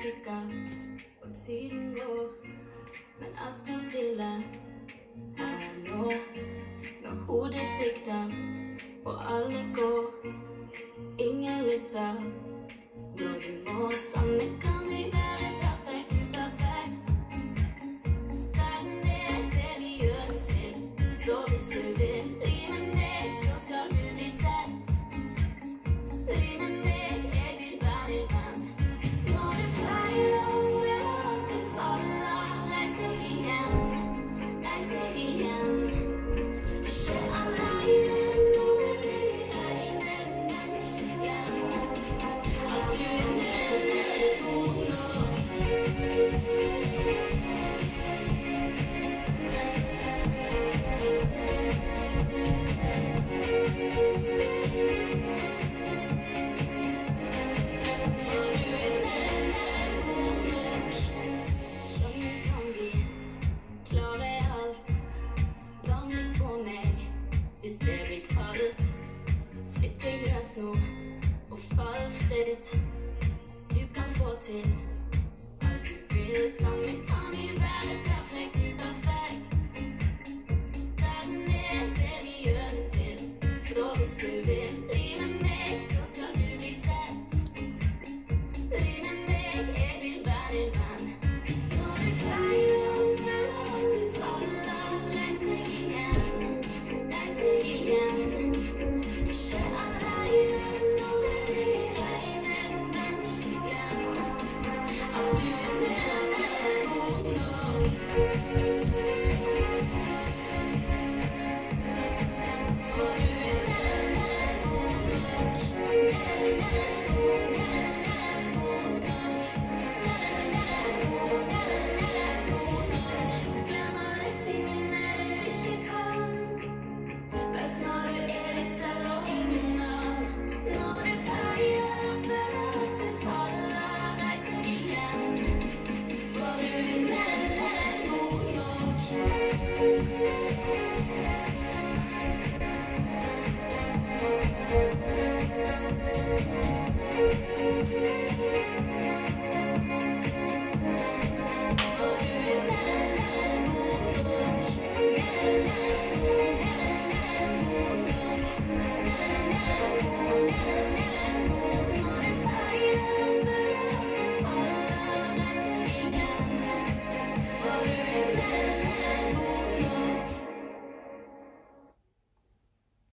tikker, og tiden går, men alt står stille her nå. Når hodet svikter, og alle går, ingen lytter. Når vi må sammen, kan vi være perfekt, uperfekt. Verden er det vi gjør den til, så hvis du vil bli med meg, så skal du bli sett. Bli med meg, jeg vil være din venn. Når du feiler og føler at du faller, reis deg igjen, reis deg igjen. Ikke alene, stå med deg i regnet, menneskene. At du er med, er god nok. Hvis det blir kaldt, slipp deg løs nå og fall fritt. Du kan få til